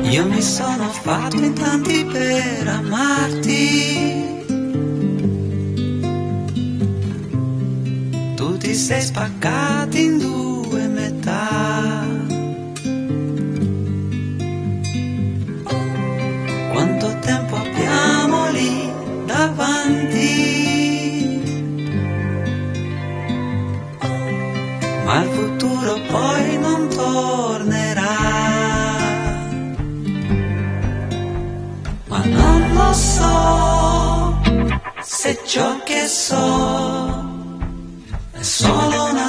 Io mi sono fatto in tanti per amarti, tu ti sei spaccati in due metà. Quanto tempo abbiamo lì davanti, ma il futuro poi non tornerà. Ma non lo so se ciò che so è solo una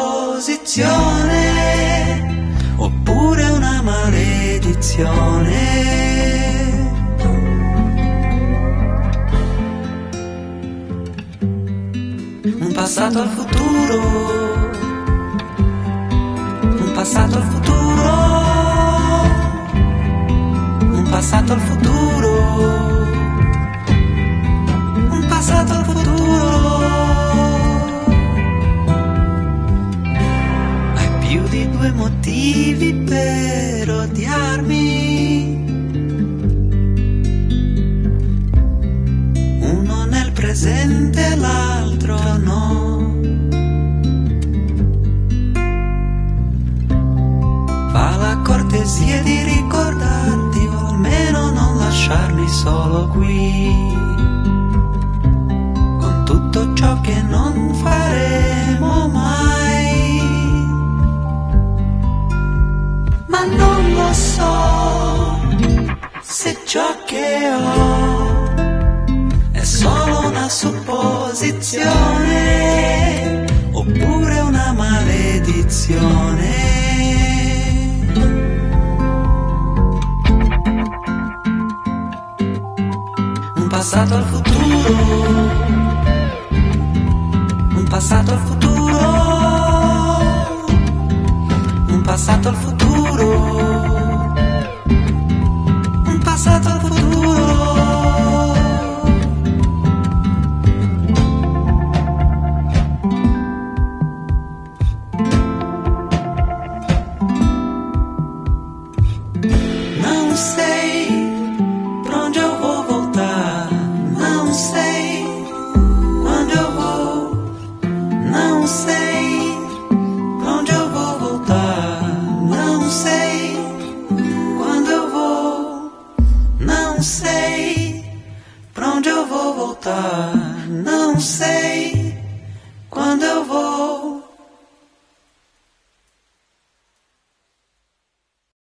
supposizione oppure una maledizione. Un passato al futuro, un passato al futuro, un passato al futuro, un passato al futuro. Hai più di due motivi per odiarmi, uno nel presente e l'altro no. Fa la cortesia di ricordarti o almeno non lasciarmi solo qui, con tutto ciò che non faremo mai. Ma non lo so se ciò che ho è solo una supposizione oppure una maledizione. Un passato al futuro, un passato al futuro, un passato al futuro.